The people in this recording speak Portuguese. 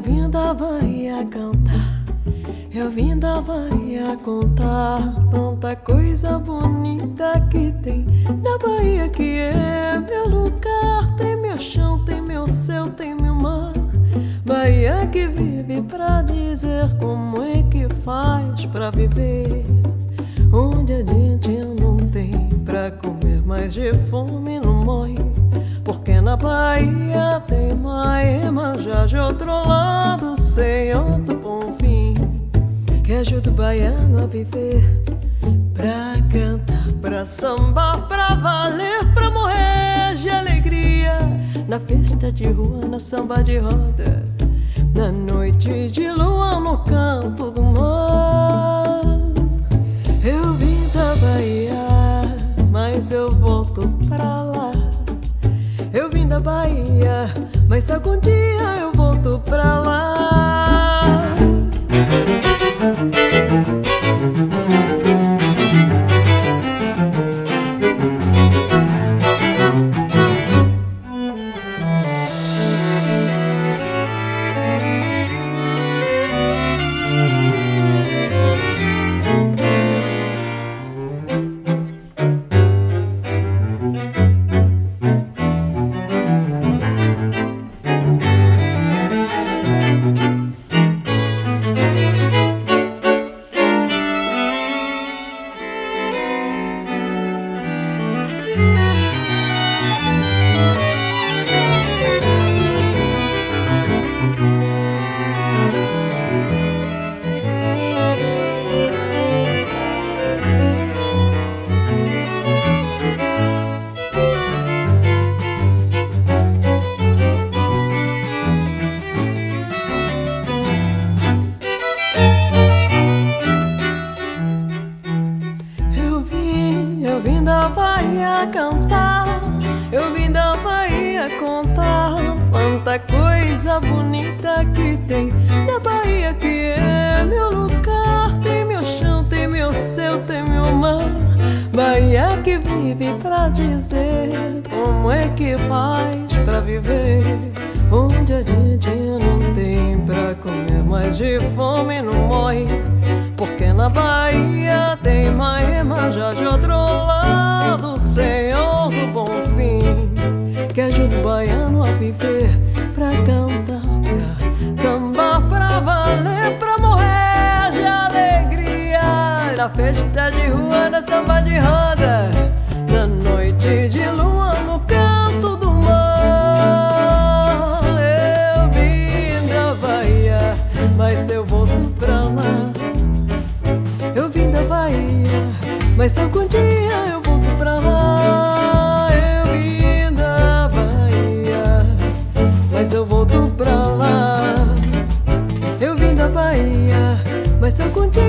vim da Bahia cantar, eu vim da Bahia contar tanta coisa bonita que tem na Bahia, que é meu lugar. Tem meu chão, tem meu céu, tem meu mar. Bahia que vive pra dizer como é que faz pra viver, onde a gente não tem pra comer, mas de fome não morre. Porque na Bahia tem Iemanjá de outro lado, Senhor do bom fim, que ajuda o baiano a viver, pra cantar, pra sambar, pra valer, pra morrer de alegria, na festa de rua, na samba de roda, na noite de lua, no canto do mar. Eu vim da Bahia, mas eu volto pra lá. Eu vim da Bahia, mas algum dia eu volto pra lá. Eu vim da Bahia cantar, eu vim da Bahia contar tanta coisa bonita que tem na Bahia, que é meu lugar. Tem meu chão, tem meu céu, tem meu mar. Bahia que vive pra dizer como é que faz pra viver, onde a gente não tem pra comer, mas de fome não morre. Porque na Bahia tem Iemanjá de outro lado, Senhor do bom fim, que ajuda o baiano a viver, pra cantar, pra sambar, pra valer, pra morrer de alegria, na festa de rua, na samba de roda, na noite de lua, no canto do mar. Eu vim da Bahia, mas eu volto pra lá. Eu vim da Bahia, mas algum dia eu volto pra lá. Eu vim da Bahia, mas eu volto pra lá. Eu vim da Bahia, mas algum dia